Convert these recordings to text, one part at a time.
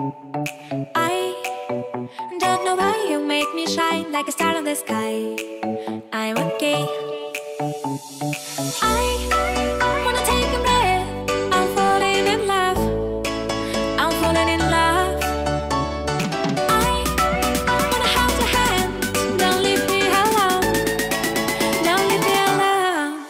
I don't know why you make me shine like a star in the sky. I'm okay. I wanna take a breath. I'm falling in love. I'm falling in love. I wanna hold your hand. Don't leave me alone. Don't leave me alone.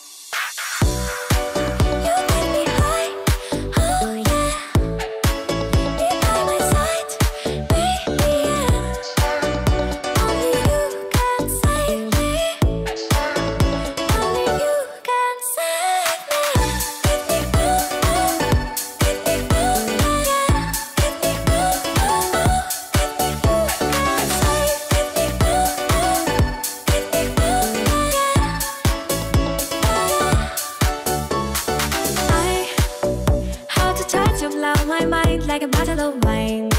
You make me high. Oh yeah. Be by my side, baby. Yeah. Only you can save me. Only you can save me. Give me ooh, give me ooh, yeah. Give me ooh, give me ooh, save. Give me ooh, yeah. I how to touch you blow my mind like a bottle of wine.